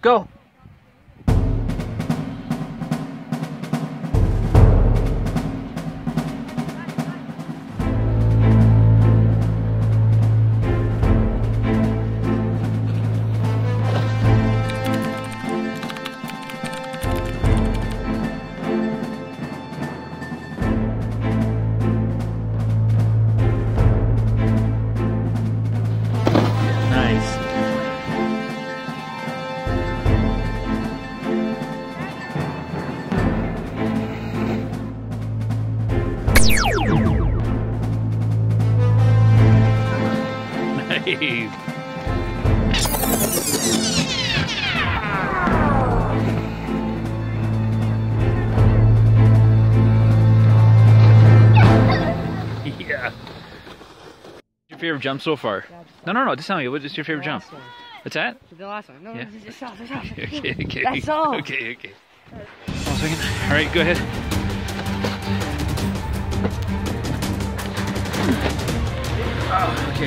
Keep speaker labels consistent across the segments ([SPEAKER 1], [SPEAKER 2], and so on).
[SPEAKER 1] Go. Nice. Yeah. What's your favorite jump so far? No. Just tell me. What is your favorite jump? What's that?
[SPEAKER 2] The last one. No,
[SPEAKER 1] yeah.
[SPEAKER 2] just stop.
[SPEAKER 1] Okay.
[SPEAKER 2] That's all.
[SPEAKER 1] Okay. 1 second. All right, go ahead. Oh, okay.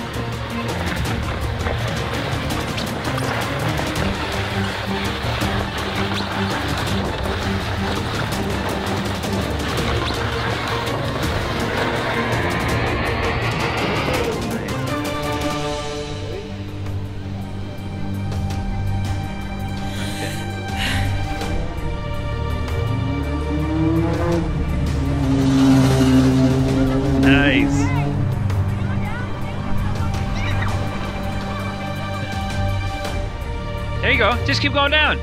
[SPEAKER 1] Nice. There you go. Just keep going down.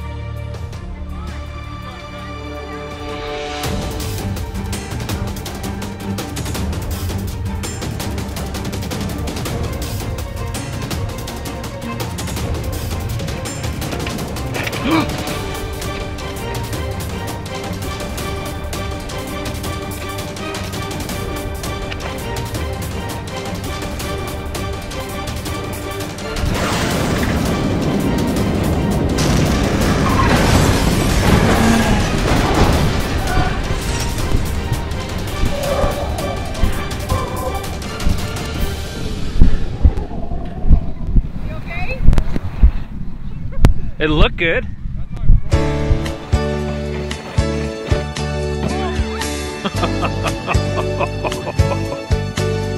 [SPEAKER 1] It looked good.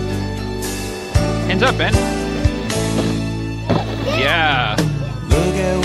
[SPEAKER 1] Hands up, Ben. Yeah.
[SPEAKER 3] Look at